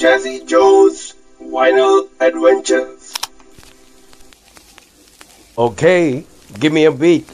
Jazzy Joe's Vinyl Adventures. Okay, give me a beat.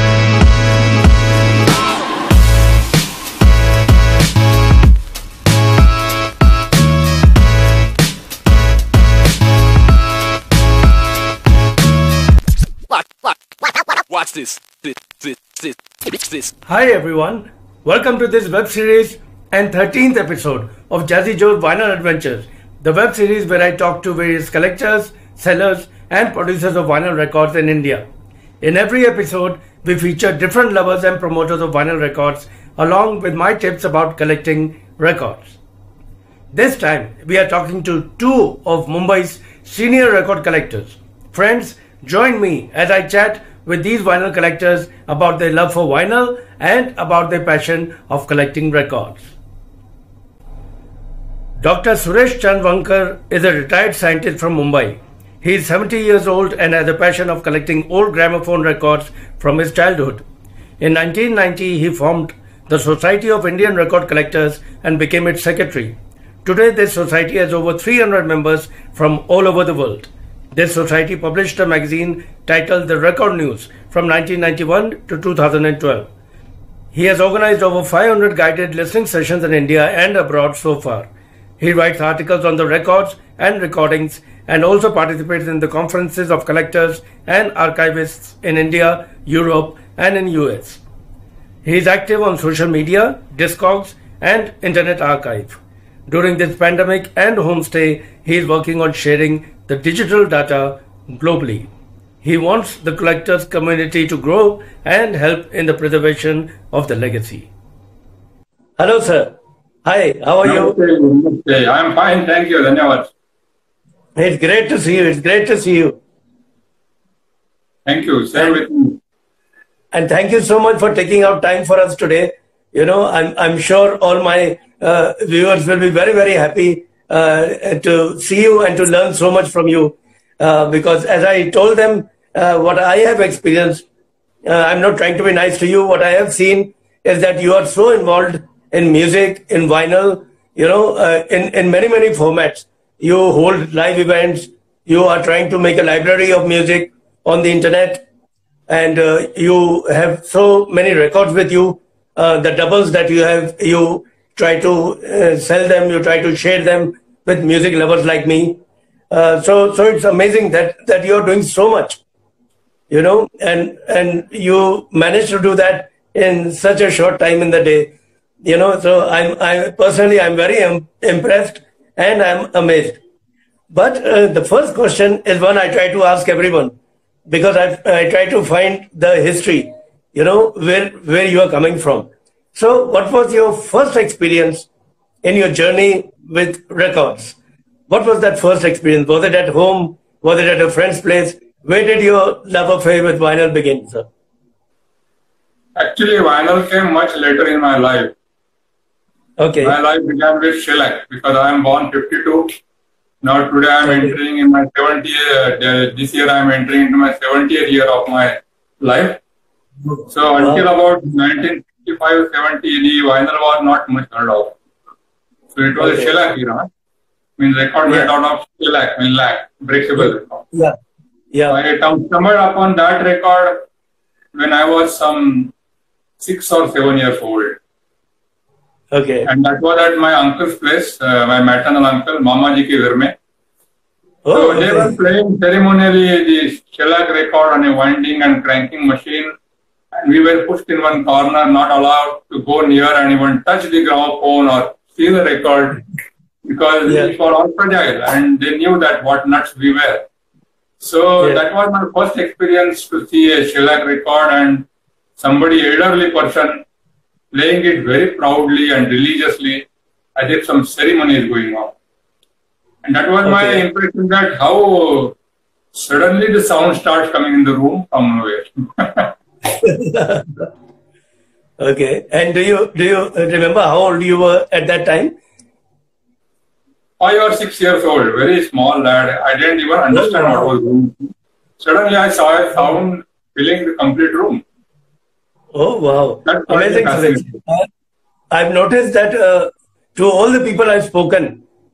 Watch this. This. Hi everyone, welcome to this web series and 13th episode of Jazzy Joe's Vinyl Adventures, the web series where I talk to various collectors, sellers and producers of vinyl records in India. In every episode, we feature different lovers and promoters of vinyl records along with my tips about collecting records. This time, we are talking to two of Mumbai's senior record collectors. Friends, join me as I chat with these vinyl collectors about their love for vinyl and about their passion of collecting records. Dr. Suresh Chandvankar is a retired scientist from Mumbai. He is 70 years old and has a passion of collecting old gramophone records from his childhood. In 1990, he formed the Society of Indian Record Collectors and became its secretary. Today, this society has over 300 members from all over the world. This society published a magazine titled The Record News from 1991 to 2012. He has organized over 500 guided listening sessions in India and abroad so far. He writes articles on the records and recordings and also participates in the conferences of collectors and archivists in India, Europe and in US. He is active on social media, Discogs and Internet Archive. During this pandemic and homestay, he is working on sharing the digital data globally. He wants the collectors community to grow and help in the preservation of the legacy. Hello sir. Hi, how are you? Okay, I'm fine, thank you. Dhanyawad. It's great to see you. It's great to see you. Thank you. Same with you. And thank you so much for taking out time for us today. You know, I'm sure all my viewers will be very, very happy to see you and to learn so much from you. Because as I told them, what I have experienced, I'm not trying to be nice to you. What I have seen is that you are so involved in music, in vinyl, you know, in many, many formats. You hold live events. You are trying to make a library of music on the internet. And you have so many records with you. The doubles that you have, you try to sell them, you try to share them with music lovers like me. So it's amazing that you're doing so much, you know, and you managed to do that in such a short time in the day, you know. So I'm personally very impressed and I'm amazed. But the first question is one I try to ask everyone because I try to find the history, you know, where you are coming from. So what was your first experience in your journey with records? What was that first experience? Was it at home? Was it at a friend's place? Where did your love affair with vinyl begin, sir? Actually, vinyl came much later in my life. Okay. My life began with shellac because I am born 52. Now today I am entering in my 70th, this year I am entering into my 70th year of my life. So until about 1965-70, the vinyl was not much heard of. So it was a shellac era. Means record made out of shellac, means lac, breakable record. Yeah. I stumbled upon that record when I was some 6 or 7 years old. Okay. And that was at my uncle's place, my maternal uncle, Mama Ji Ki Ghar mein. So they were playing ceremonially the shellac record on a winding and cranking machine. And we were pushed in one corner, not allowed to go near and even touch the gramophone or see the record because we were all fragile and they knew that what nuts we were. So that was my first experience to see a shellac record and somebody, elderly person, playing it very proudly and religiously as if some ceremony is going on. And that was my impression that how suddenly the sound starts coming in the room from nowhere. Okay. And do you remember how old you were at that time? 5 or 6 years old, very small lad. I didn't even understand what was going on. Suddenly I saw a sound filling the complete room. Oh, wow. That's amazing. I've noticed that to all the people I've spoken,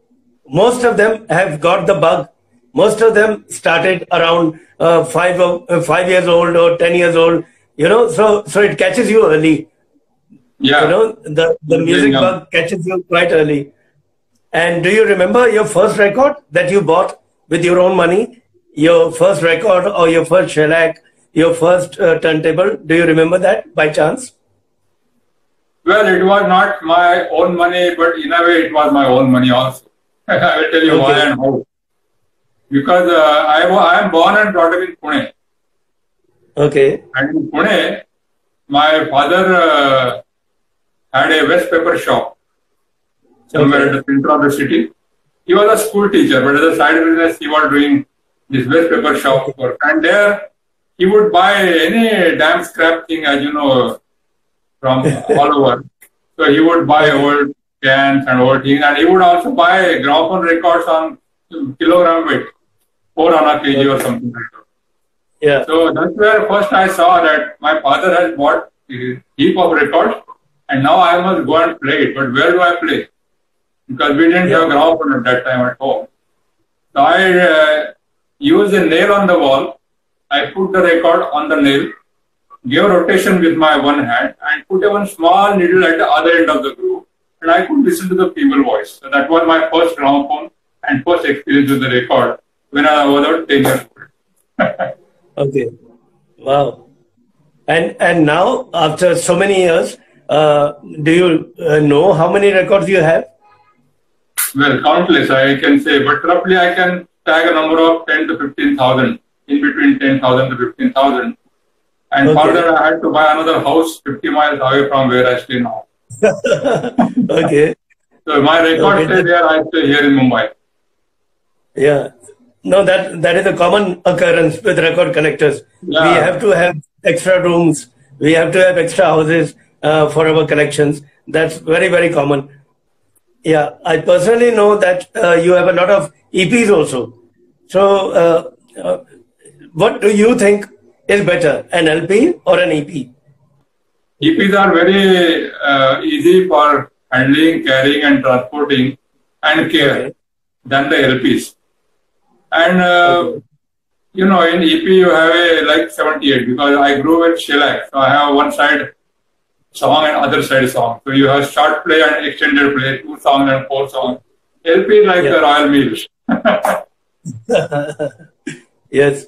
most of them have got the bug. Most of them started around 5 years old or 10 years old. So it catches you early. Yeah. The music bug catches you quite early. And do you remember your first record that you bought with your own money? Your first record or your first shellac, your first turntable? Do you remember that by chance? Well, it was not my own money, but in a way it was my own money also. I will tell you why and how. Because I am born and brought up in Pune. Okay. And in Pune, my father had a waste paper shop somewhere at the center of the city. He was a school teacher, but as a side business, he was doing this waste paper shop work. And there, he would buy any damn scrap thing, as you know, from all over. So he would buy old cans and old things, and he would also buy gramophone records on kilogram weight, 4 on a kg or something like that. Yeah. So that's where first I saw that my father has bought a heap of records, and now I must go and play it. But where do I play? Because we didn't have gramophone at that time at home. So I used a nail on the wall. I put the record on the nail, gave rotation with my one hand, and put a one small needle at the other end of the groove, and I could listen to the feeble voice. So that was my first gramophone and first experience with the record when I was about 10 years old. Okay. Wow. And now, after so many years, do you know how many records you have? Well, countless, I can say, but roughly I can tag a number of 10 to 15,000, in between 10,000 to 15,000. And further, I had to buy another house 50 miles away from where I stay now. Okay. So my record stay there, I stay here in Mumbai. Yeah. No, that is a common occurrence with record collectors. Yeah. We have to have extra rooms. We have to have extra houses for our collections. That's very, very common. Yeah. I personally know that you have a lot of EPs also. So what do you think is better, an LP or an EP? EPs are very easy for handling, carrying and transporting and care than the LPs. And, in EP you have a like 78 because I grew with shellac. So I have one side song and other side song. So you have short play and extended play, 2 songs and 4 songs. LP is like the Royal Meals. Yes.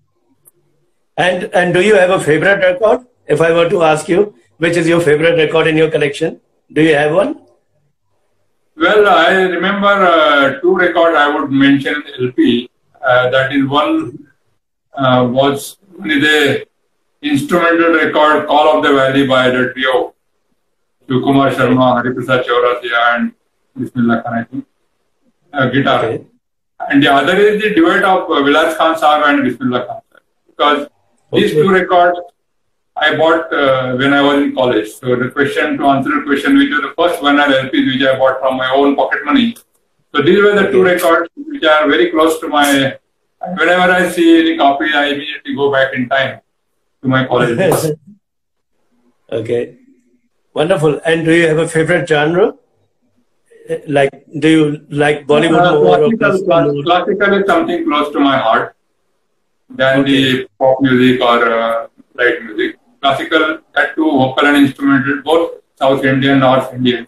And do you have a favorite record? If I were to ask you, which is your favorite record in your collection? Do you have one? Well, I remember 2 records I would mention in LP. That is one was the instrumental record Call of the Valley by the trio. Kumar Sharma, Hariprasad Chaurasia and Bismillah Khan, I think. Guitar. Okay. And the other is the duet of Vilas Khan Sahab and Bismillah Khan Sahab. Because these 2 records I bought when I was in college. So the question, to answer the question, which was the first 100 LPs which I bought from my own pocket money. So these were the 2 records which are very close to my, whenever I see any copy, I immediately go back in time to my college days. Okay. Wonderful. And do you have a favorite genre? Like, do you like Bollywood more or classical is something close to my heart than the pop music or light music. Classical, that too, vocal and instrumental, both South Indian, North Indian.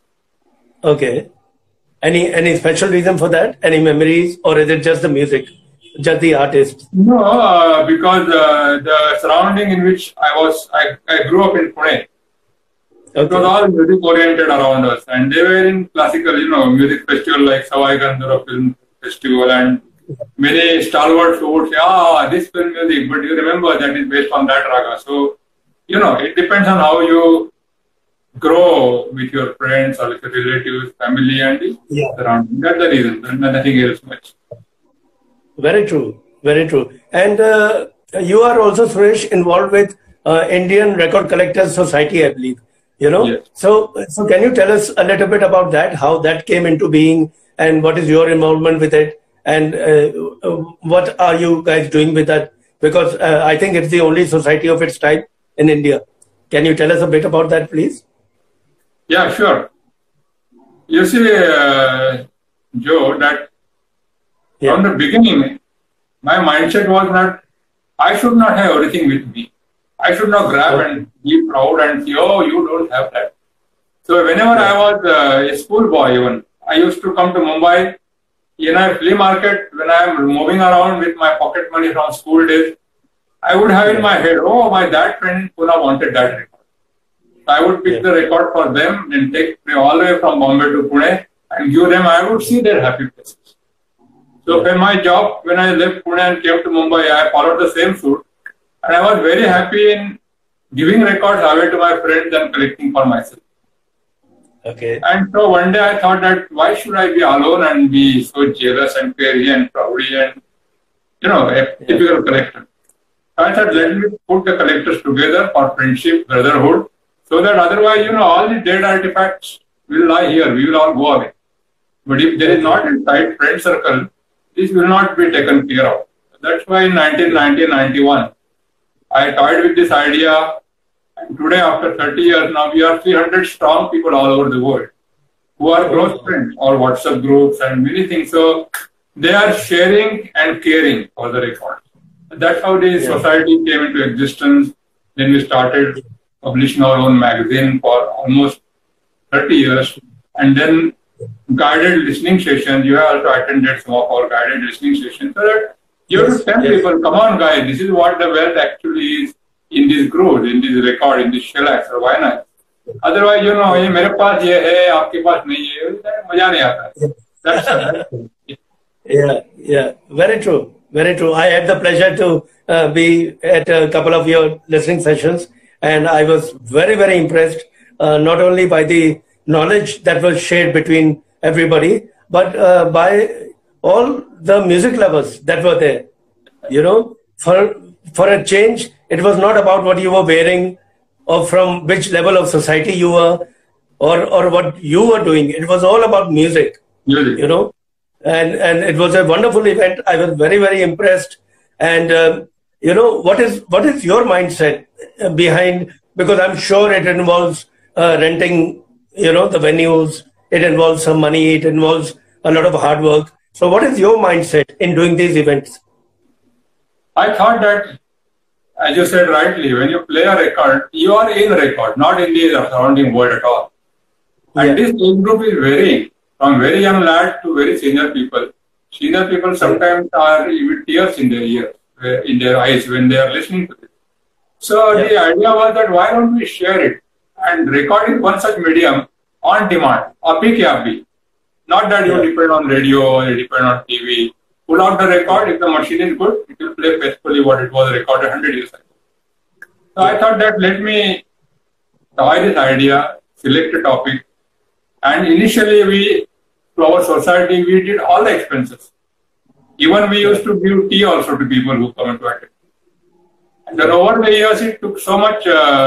Okay. Any special reason for that? Any memories, or is it just the music, just the artist? No, because the surrounding in which I grew up in Pune. Okay. It was all music oriented around us, and they were in classical, music festival like Savai Gandhara Film Festival, and many stalwarts who would say, this film music, but you remember that is based on that raga. So, it depends on how you grow with your friends or with your relatives, family, and surrounding. That's the reason, and nothing else much. Very true. Very true. And you are also, Suresh, involved with Indian Record Collectors Society, I believe. Yes. So can you tell us a little bit about that, how that came into being, and what is your involvement with it, and what are you guys doing with that? Because I think it's the only society of its type in India. Can you tell us a bit about that, please? Yeah, sure. You see, Joe, that Yeah. from the beginning, my mindset was that I should not have everything with me. I should not grab and be proud and say, oh, you don't have that. So whenever I was a schoolboy even, I used to come to Mumbai in a flea market when I am moving around with my pocket money from school days. I would have in my head, oh, my dad friend Pune wanted that record. So I would pick the record for them and take all the way from Bombay to Pune and give them. I would see their happy faces. So when my job, when I left Pune and came to Mumbai, I followed the same suit. And I was very happy in giving records away to my friends and collecting for myself. Okay. And so one day I thought that why should I be alone and be so jealous and crazy and proudy and, a typical collector. So I thought, let me put the collectors together for friendship, brotherhood, so that otherwise, all the dead artifacts will lie here. We will all go away. But if there is not a tight friend circle, this will not be taken care of. That's why in 1991, I toyed with this idea. And today, after 30 years now, we are 300 strong people all over the world who are close friends or WhatsApp groups and many things. So they are sharing and caring for the records. That's how the society came into existence. Then we started publishing our own magazine for almost 30 years. And then guided listening sessions. You have also attended some of our guided listening sessions. So that you have to tell people, come on guys, this is what the wealth actually is in this growth, in this record, in this shellacs or vinyl. Otherwise, ये मेरे पास ये है, आपके पास नहीं है, मजा नहीं आता. That's Yeah. Very true. Very true. I had the pleasure to be at a couple of your listening sessions, and I was very, very impressed, not only by the knowledge that was shared between everybody, but by all the music lovers that were there. For a change, it was not about what you were wearing or from which level of society you were or what you were doing. It was all about music. And it was a wonderful event. I was very, very impressed. And, what is your mindset behind, because I'm sure it involves renting, the venues, it involves some money, it involves a lot of hard work. So what is your mindset in doing these events? I thought that, as you said rightly, when you play a record, you are in record, not in the surrounding world at all. And this age group is varying from very young lad to very senior people. Senior people sometimes are with tears in their ears, in their eyes when they are listening to it. So the idea was that why don't we share it and record it one such medium on demand, abhi ke abhi. Not that you depend on radio or you depend on TV. Pull out the record. If the machine is good, it will play faithfully what it was recorded 100 years ago. So I thought that let me try this idea, select a topic, and initially to our society, we did all the expenses. Even we used to give tea also to people who come and attend. And then over the years, it took so much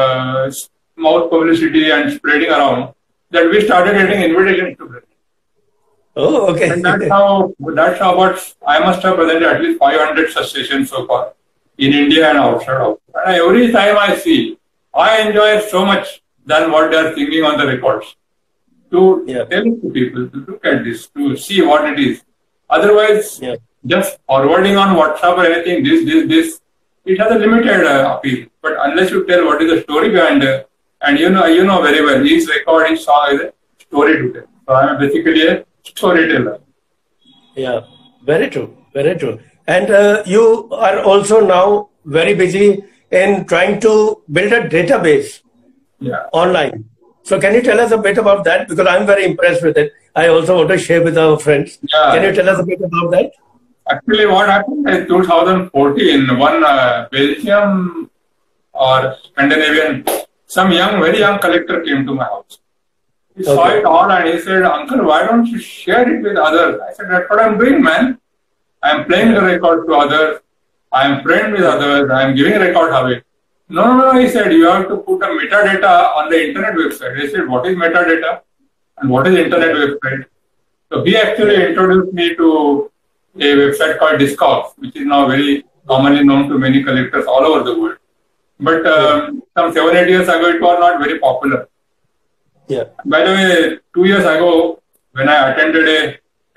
mouth publicity and spreading around that we started getting invitations to present. Oh, okay. And that's how about, I must have presented at least 500 such sessions so far in India and outside of. And every time I see, I enjoy it so much than what they are singing on the records. To tell it to people, to look at this, to see what it is. Otherwise, just forwarding on WhatsApp or anything, this, it has a limited appeal. But unless you tell what is the story behind it, and you know very well, each record, each song is a story to tell. So I am basically a storyteller. Yeah, very true, very true. And you are also now very busy in trying to build a database online. So can you tell us a bit about that? Because I'm very impressed with it. I also want to share with our friends. Yeah. Can you tell us a bit about that? Actually, what happened in 2014, one Belgium or Scandinavian, some very young collector came to my house. He saw it all and he said, "Uncle, why don't you share it with others?" I said, "That's what I'm doing, man. I'm playing the record to others. I'm friend with others. I'm giving record away." No, he said, "You have to put a metadata on the internet website." I said, "What is metadata? And what is internet website?" So he actually introduced me to a website called Discogs, which is now very commonly known to many collectors all over the world. But some 7-8 years ago, it was not very popular. Yeah. By the way, 2 years ago, when I attended a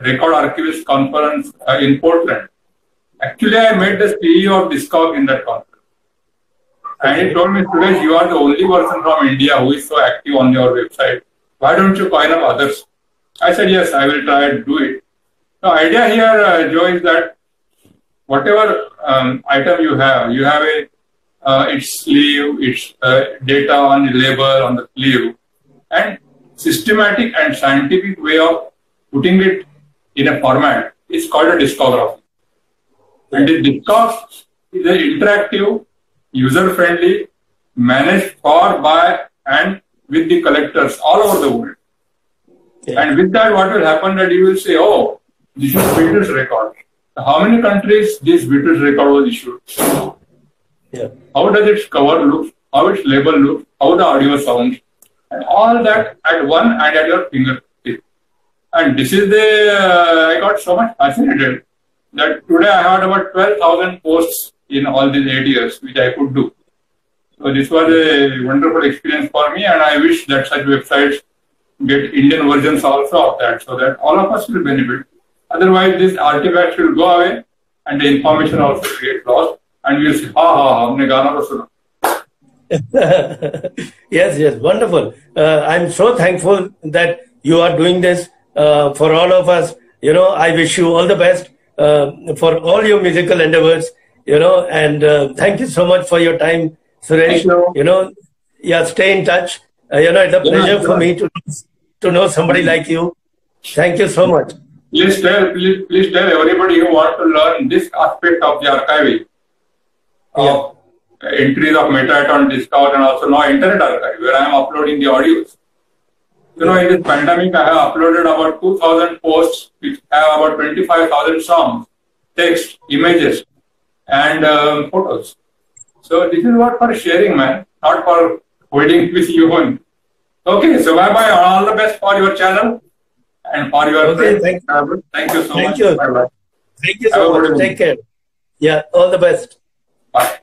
record archivist conference in Portland. Actually, I met the CEO of Discog in that conference. And he told me, Suresh, you are the only person from India who is so active on your website. Why don't you coin up others? I said, yes, I will try to do it. The idea here, Joe, is that whatever item you have its sleeve, its data on the label, on the sleeve, and systematic and scientific way of putting it in a format is called a discography. And the discogs is an interactive, user-friendly, managed for, by, and with the collectors all over the world. Yeah. And with that, what will happen that you will say, oh, this is Beatles record. How many countries this Beatles record was issued? Yeah. How does its cover look? How its label looks? How the audio sounds? And all that at one and at your fingertip. And this is I got so much fascinated that today I had about 12,000 posts in all these 8 years, which I could do. So this was a wonderful experience for me, and I wish that such websites get Indian versions also of that, so that all of us will benefit. Otherwise, these artifacts will go away, and the information also will get lost, and we'll say, humne gana to suna. Yes, wonderful. I'm so thankful that you are doing this for all of us. I wish you all the best for all your musical endeavors. And thank you so much for your time, Suresh. Stay in touch. It's a pleasure for me to know somebody like you. Thank you so much. Please tell everybody who want to learn this aspect of the archiving of entries of metadata on Discog, and also now Internet Archive, where I am uploading the audios. In this pandemic, I have uploaded about 2,000 posts, which have about 25,000 songs, text, images, and photos. So this is what for sharing, man, not for holding with you. Okay, so bye-bye. All the best for your channel and for your friends. Thank you so much. Bye-bye. Thank you so much. Take care. Yeah, all the best. Bye.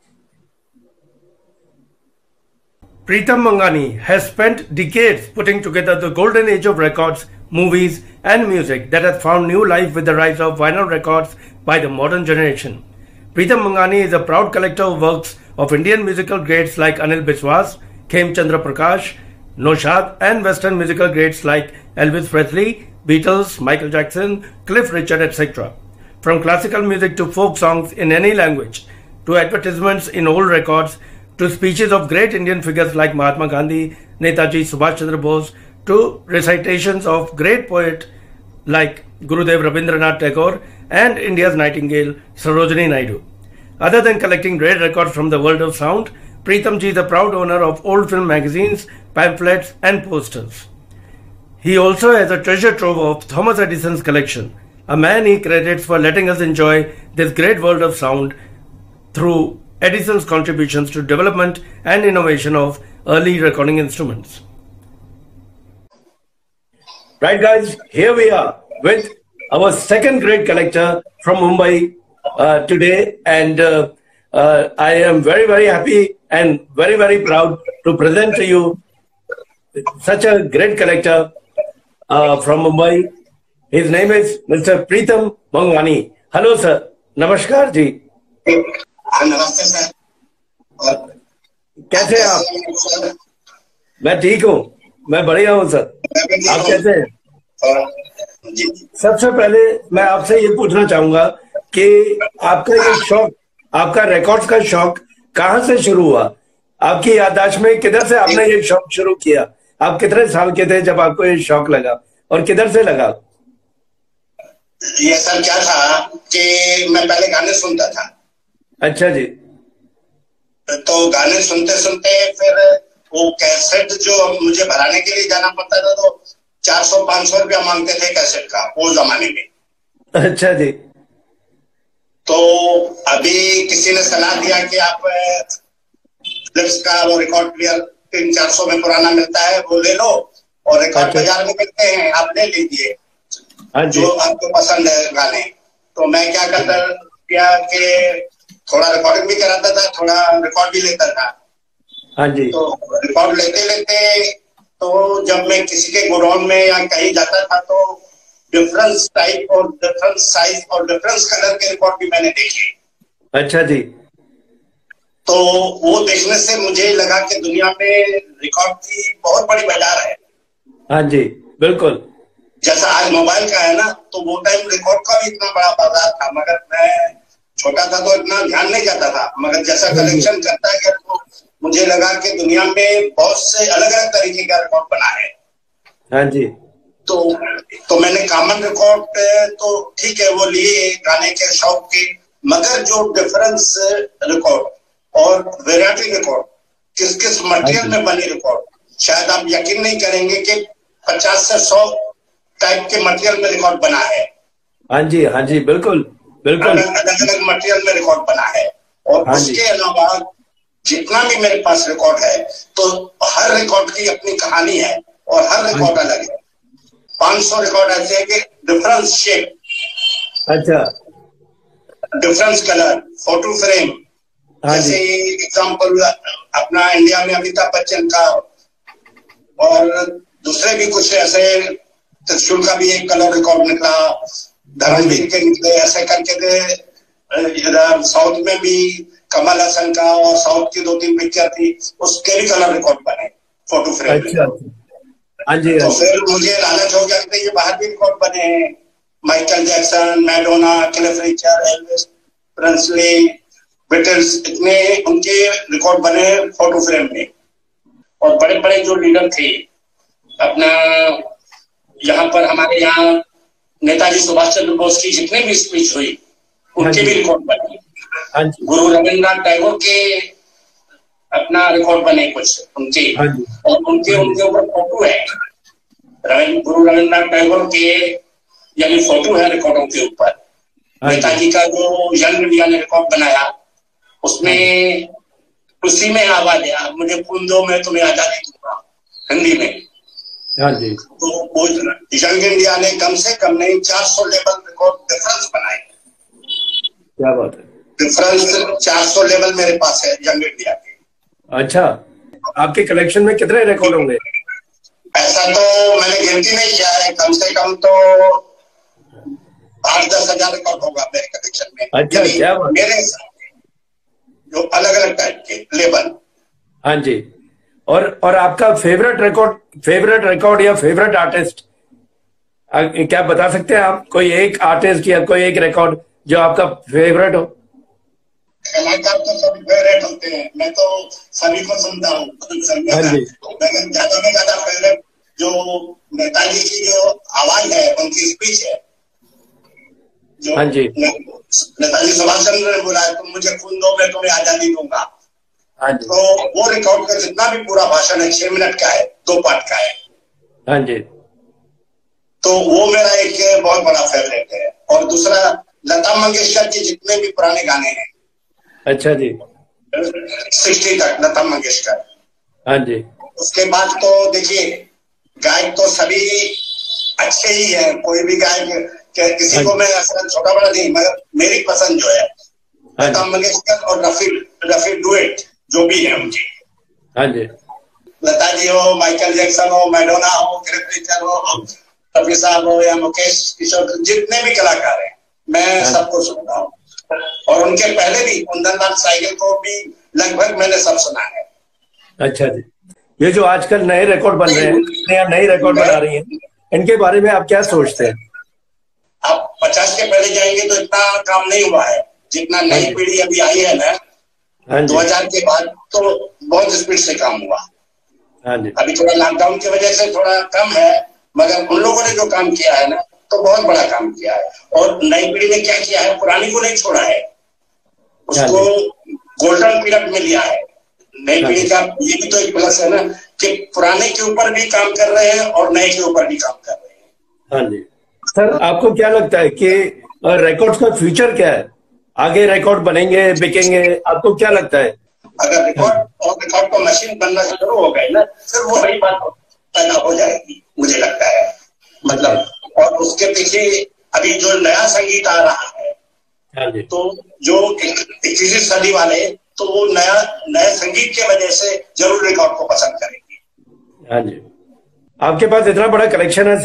Pritam Mangani has spent decades putting together the golden age of records, movies, and music that has found new life with the rise of vinyl records by the modern generation. Pritam Mangani is a proud collector of works of Indian musical greats like Anil Biswas, Khemchandra Prakash, Naushad, and Western musical greats like Elvis Presley, Beatles, Michael Jackson, Cliff Richard, etc. From classical music to folk songs in any language, to advertisements in old records, to speeches of great Indian figures like Mahatma Gandhi, Netaji Subhash Chandra Bose, to recitations of great poets like Gurudev Rabindranath Tagore and India's Nightingale, Sarojini Naidu. Other than collecting rare records from the world of sound, Pritam ji is a proud owner of old film magazines, pamphlets, and posters. He also has a treasure trove of Thomas Edison's collection, a man he credits for letting us enjoy this great world of sound through Edison's contributions to development and innovation of early recording instruments. Right, guys, here we are with our second great collector from Mumbai today, and I am very, very happy and very, very proud to present to you such a great collector from Mumbai. His name is Mr. Pritam Mangani. Hello, sir. Namaskar ji. नमस्ते sir. कैसे हैं आप? मैं ठीक हूँ, मैं बढ़िया हूँ सर। आप कैसे हैं? सबसे पहले मैं आपसे ये पूछना चाहूंगा कि आपका ये शौक, आपका रिकॉर्ड्स का शौक कहाँ से शुरू हुआ? आपकी याददाश्त में किधर से आपने ये शौक शुरू किया? आप कितने साल के थे जब आपको ये शौक लगा और किधर से लगा? ये सर क्या था कि मैं पहले गाने सुनता था। अच्छा जी। तो गाने सुनते सुनते फिर वो कैसेट जो मुझे भराने के लिए जाना पड़ता था, तो 400-500 रुपया मांगते थे कैसेट का वो जमाने में। अच्छा जी। तो अभी किसी ने सलाह दिया कि आप फिलिप्स का वो रिकॉर्ड प्लेयर 300-400 में पुराना मिलता है, वो ले लो, और रिकॉर्ड बाजार में मिलते हैं, आप ले लीजिए जो आपको पसंद है गाने। तो मैं क्या करता किया कि थोड़ा रिकॉर्डिंग भी कराता था, थोड़ा रिकॉर्ड भी लेता था। हाँ जी। तो रिकॉर्ड लेते लेते तो जब मैं किसी के गोडाउन में या कहीं जाता था तो डिफरेंस टाइप और डिफरेंस साइज और डिफरेंस कलर के रिकॉर्ड भी मैंने देखे। अच्छा जी। तो वो देखने से मुझे लगा कि दुनिया में रिकॉर्ड की बहुत बड़ी बाजार है। हाँ जी, बिल्कुल। जैसा आज मोबाइल का है ना, तो वो टाइम रिकॉर्ड का भी इतना बड़ा बाजार था, मगर मैं छोटा था तो इतना ध्यान नहीं जाता था। मगर जैसा कलेक्शन करता गया तो मुझे लगा कि दुनिया में बहुत से अलग अलग तरीके का रिकॉर्ड बना है। हाँ जी। तो मैंने कॉमन रिकॉर्ड तो ठीक है वो लिए गाने के शौक के, मगर जो डिफरेंस रिकॉर्ड और वैरायटी रिकॉर्ड, किस किस मटेरियल में बने रिकॉर्ड, शायद आप यकीन नहीं करेंगे कि 50 से 100 टाइप के मटेरियल में रिकॉर्ड बना है। हाँ जी, हाँ जी, बिल्कुल बिल्कुल। अलग अलग मटेरियल में रिकॉर्ड बना है। और हाँ उसके अलावा जितना भी मेरे पास रिकॉर्ड है, तो हर रिकॉर्ड की अपनी कहानी है और हर रिकॉर्ड अलग है। 500 रिकॉर्ड ऐसे है कि डिफरेंस शेप, अच्छा, डिफरेंस कलर, फोटो फ्रेम। जैसे एग्जाम्पल अपना इंडिया में अमिताभ बच्चन का, और दूसरे भी कुछ ऐसे, त्रिशूल का भी एक कलर रिकॉर्ड निकला, धर्मवीर के निकले, ऐसे करके दे। इधर साउथ में भी कमल हसन का और साउथ की 2-3 पिक्चर थी, उसके भी कलर रिकॉर्ड बने फोटो फ्रेम। अच्छा, हाँ जी। तो फिर मुझे लालच हो गया कि ये बाहर भी रिकॉर्ड बने हैं। Michael Jackson, Madonna, Cliff Richard, Elvis Presley, Beatles, इतने उनके रिकॉर्ड बने फोटो फ्रेम में। और बड़े बड़े जो लीडर थे अपना, यहाँ पर हमारे यहाँ नेताजी सुभाष चंद्र बोस की जितने भी स्पीच हुई उनके भी रिकॉर्ड बने। गुरु रविन्द्रनाथ टैगोर के अपना रिकॉर्ड बने कुछ उनके, और उनके ऊपर फोटो है। गुरु रविन्द्रनाथ टैगोर के यानी फोटो है रिकॉर्डों के ऊपर। नेताजी का जो यंग इंडिया ने रिकॉर्ड बनाया, उसमें उसी में आवाज है, मुझे खून दो मैं तुम्हें आजादी दूंगा, हिंदी में। हाँ जी। तो वो यंग इंडिया ने कम से कम नहीं 400 लेवल रिकॉर्ड डिफरेंस बनाए। क्या बात है। डिफरेंस 400 लेवल मेरे पास है यंग इंडिया के। अच्छा, आपके कलेक्शन में कितने रिकॉर्ड होंगे? ऐसा तो मैंने गिनती नहीं किया है, कम से कम तो 8-10 हजार रिकॉर्ड होगा मेरे कलेक्शन में। अच्छा, क्या बात। मेरे हिसाब से जो अलग अलग टाइप के लेवल। हाँ जी। और आपका फेवरेट रिकॉर्ड या फेवरेट आर्टिस्ट क्या बता सकते हैं आप? कोई एक आर्टिस्ट या कोई एक रिकॉर्ड जो आपका फेवरेट हो? कलाकार तो सभी फेवरेट होते हैं, मैं तो सभी को सुनता हूँ। लेकिन ज्यादा में ज्यादा फेवरेट जो नेताजी की जो आवाज है, उनकी स्पीच है, जो हाँ जी। नेताजी सुभाष चंद्र ने बोला है, तुम मुझे खून दो मैं तुम्हें आजादी दूंगा। हाँ जी। तो वो रिकॉर्ड का जितना भी पूरा भाषण है 6 मिनट का है, 2 पार्ट का है। हाँ जी। तो वो मेरा एक बहुत बड़ा फेवरेट है। और दूसरा लता मंगेशकर के जितने भी पुराने गाने हैं। अच्छा जी। 60 तक लता मंगेशकर। हाँ जी। उसके बाद तो देखिए गायक तो सभी अच्छे ही है, कोई भी गायक किसी को मैं ऐसा छोटा बड़ा नहीं, मगर मेरी पसंद जो है लता मंगेशकर और रफी डुएट जो भी है उनकी। हाँ जी। लता जी हो, माइकल जैक्सन हो, मैडोना हो, क्लिफ रिचर्ड हो, रफी साहब हो या मुकेश किशोर, जितने भी कलाकार हैं मैं सबको सुनता हूँ। और उनके पहले भी कुंदनलाल साइकिल को भी लगभग मैंने सब सुना है। अच्छा जी। ये जो आजकल नए रिकॉर्ड बन रहे हैं, नई रिकॉर्ड बना रही हैं, इनके बारे में आप क्या सोचते हैं? आप 50 के पहले जाएंगे तो इतना काम नहीं हुआ है जितना नई पीढ़ी अभी आई है ना। 2000 के बाद तो बहुत स्पीड से काम हुआ। हाँ जी। अभी थोड़ा लॉकडाउन की वजह से थोड़ा कम है, मगर उन लोगों ने जो काम किया है ना, तो बहुत बड़ा काम किया है। और नई पीढ़ी ने क्या किया है, पुरानी को नहीं छोड़ा है, उसको गोल्डन पीरियड में लिया है। नई पीढ़ी का ये भी तो एक प्लस है ना कि पुराने के ऊपर भी काम कर रहे हैं और नए के ऊपर भी काम कर रहे हैं। हाँ जी। सर, आपको क्या लगता है कि रिकॉर्ड्स का फ्यूचर क्या है? आगे रिकॉर्ड बनेंगे, बिकेंगे? आपको क्या लगता है? अगर रिकॉर्ड को मशीन बनना शुरू हो गए ना, फिर वो बड़ी बात पैदा हो जाएगी मुझे लगता है। मतलब और उसके पीछे अभी जो नया संगीत आ रहा है, तो जो 21वीं सदी वाले, तो वो नए संगीत के वजह से जरूर रिकॉर्ड को पसंद करेंगे। हाँ जी। आपके पास इतना बड़ा कलेक्शन है सर,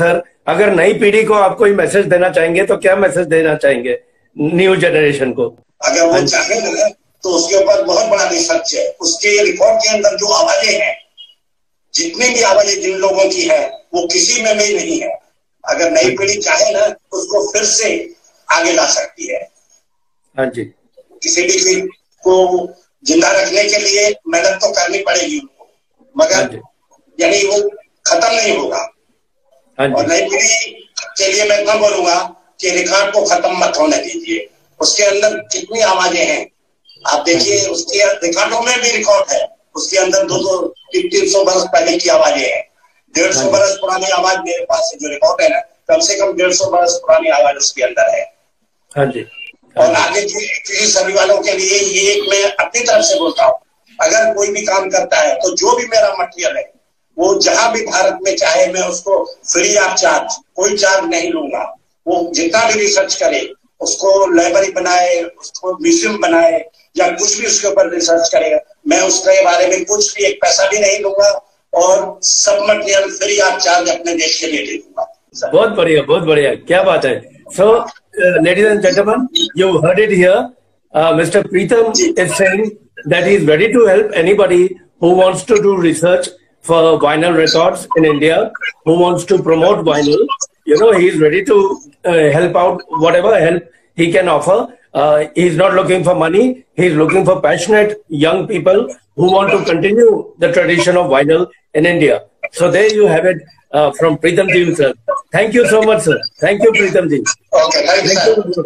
अगर नई पीढ़ी को आप कोई मैसेज देना चाहेंगे तो क्या मैसेज देना चाहेंगे न्यू जनरेशन को? अगर वो चाहे ना तो उसके ऊपर बहुत बड़ा रिसर्च है। उसके रिकॉर्ड के अंदर जो आवाजें हैं, जितनी भी आवाजें जिन लोगों की है, वो किसी में भी नहीं है। अगर नई पीढ़ी चाहे ना तो उसको फिर से आगे ला सकती है। हाँ जी। किसी भी चीज को जिंदा रखने के लिए मेहनत तो करनी पड़ेगी उनको, मगर यानी वो खत्म नहीं होगा। और नई पीढ़ी के लिए मैं इतना बोलूंगा कि रिकॉर्ड को खत्म मत होने दीजिए। उसके अंदर कितनी आवाजें हैं आप देखिए, उसके रिकॉर्डों में भी रिकॉर्ड है, उसके अंदर 200-300 बरस पहले की आवाजें हैं। 150 बरस पुरानी आवाज मेरे पास जो रिकॉर्ड है ना, कम से कम 150 बरस पुरानी आवाज उसके अंदर है। हाँ जी। और आगे की सभी वालों के लिए ये एक मैं अपनी तरफ से बोलता हूँ, अगर कोई भी काम करता है तो जो भी मेरा मटेरियल है वो जहां भी भारत में चाहे, मैं उसको फ्री ऑफ चार्ज, कोई चार्ज नहीं लूंगा। वो जितना भी रिसर्च करे, उसको लाइब्रेरी बनाए, उसको म्यूजियम बनाए या कुछ भी उसके ऊपर रिसर्च करेगा, मैं उसके बारे में कुछ भी एक पैसा भी नहीं लूंगा और सब मटेरियल फ्री ऑफ चार्ज अपने देश के लिए दे दूंगा। बहुत बढ़िया, बहुत बढ़िया, क्या बात है। सो ladies and gentlemen, you heard it here. Mr. Preetham is saying that he is ready to help anybody who wants to do research for vinyl records in India, who wants to promote vinyl. You know, he is ready to help out whatever help he can offer. He is not looking for money. He is looking for passionate young people who want to continue the tradition of vinyl in India. So there you have it from Preetham ji himself. Thank you so much, sir. Thank you, Preetham ji. Okay, thank you.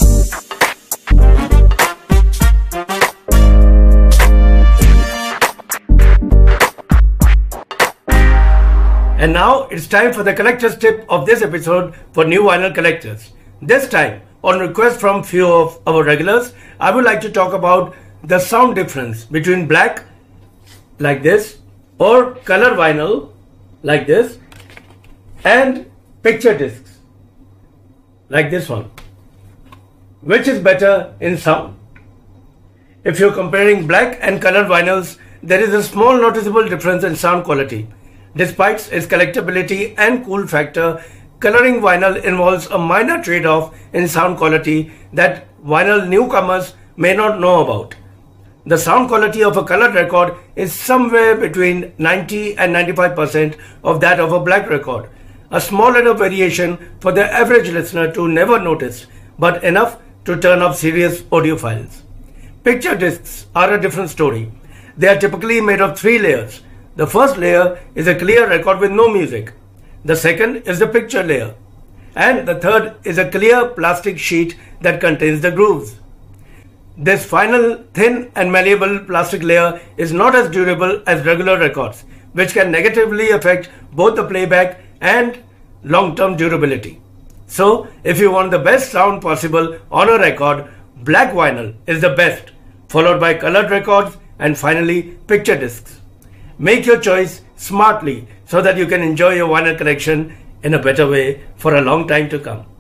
And now it's time for the collector's tip of this episode for new vinyl collectors. This time, on request from few of our regulars, I would like to talk about the sound difference between black, like this, or color vinyl, like this, and picture discs, like this one. Which is better in sound? If you're comparing black and color vinyls, there is a small noticeable difference in sound quality. Despite its collectability and cool factor, coloring vinyl involves a minor trade-off in sound quality that vinyl newcomers may not know about. The sound quality of a colored record is somewhere between 90 and 95% of that of a black record. A small enough variation for the average listener to never notice, but enough to turn off serious audiophiles. Picture discs are a different story. They are typically made of 3 layers. The first layer is a clear record with no music. The second is the picture layer. And the third is a clear plastic sheet that contains the grooves. This final thin and malleable plastic layer is not as durable as regular records, which can negatively affect both the playback and long-term durability. So, if you want the best sound possible on a record, black vinyl is the best, followed by colored records and finally picture discs. Make your choice smartly so that you can enjoy your vinyl collection in a better way for a long time to come.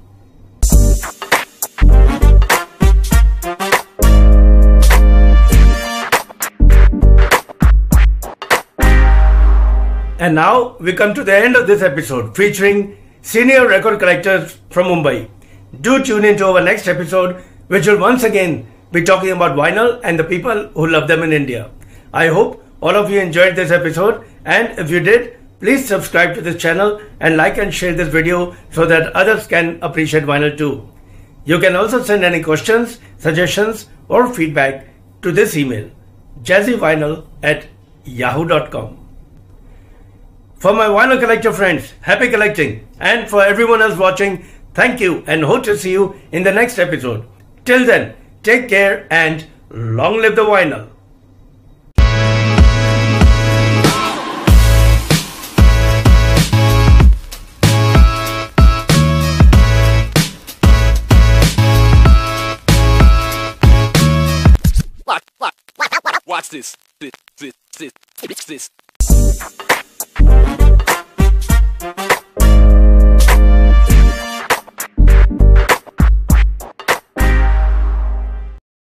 And now we come to the end of this episode featuring senior record collectors from Mumbai. Do tune into our next episode, which will once again be talking about vinyl and the people who love them in India. I hope all of you enjoyed this episode, and if you did, please subscribe to this channel and like and share this video so that others can appreciate vinyl too. You can also send any questions, suggestions or feedback to this email, jazzyvinyl@yahoo.com. For my vinyl collector friends, happy collecting, and for everyone else watching, thank you and hope to see you in the next episode. Till then, take care and long live the vinyl. Watch this.